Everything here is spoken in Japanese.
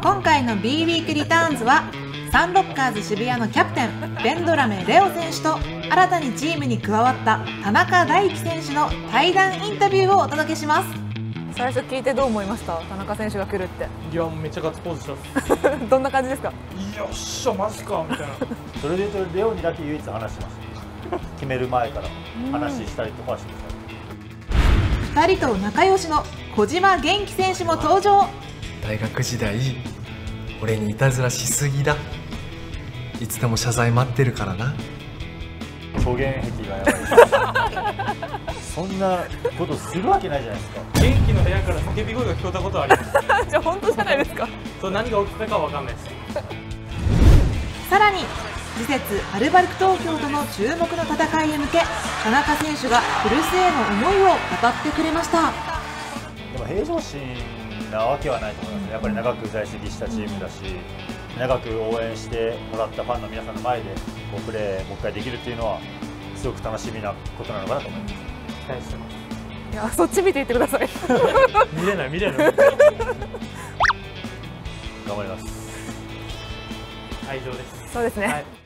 今回の B ウィークリターンズはサンロッカーズ渋谷のキャプテンベンドラメレオ選手と新たにチームに加わった田中大輝選手の対談インタビューをお届けします。 最初聞いてどう思いました？田中選手が来るって。 いや、めっちゃガッツポーズしたっす。 どんな感じですか？ よっしゃマジかみたいな。 それでいうとレオにだけ唯一話してます。決める前から話したりとかして 2人と仲良しの小島元気選手も登場。 大学時代俺にいたずらしすぎだ、いつでも謝罪待ってるからな。 表現癖がやばい。そんなことするわけないじゃないですか。 元気の部屋から叫び声が聞こえたことはあります。 じゃあ本当じゃないですか。 それ何が起きたかわかんないです。 さらに次節アルバルク東京との注目の戦いへ向け田中選手が古巣への思いを語ってくれました。 でも平常心なわけはないと思います。やっぱり長く在籍したチームだし、長く応援してもらったファンの皆さんの前でプレーもう一回できるっていうのはすごく楽しみなことなのかなと思います。 期待してます。 いや、そっち見ていってください。 見れない見れない。 頑張ります。 愛情です。 そうですね。 はい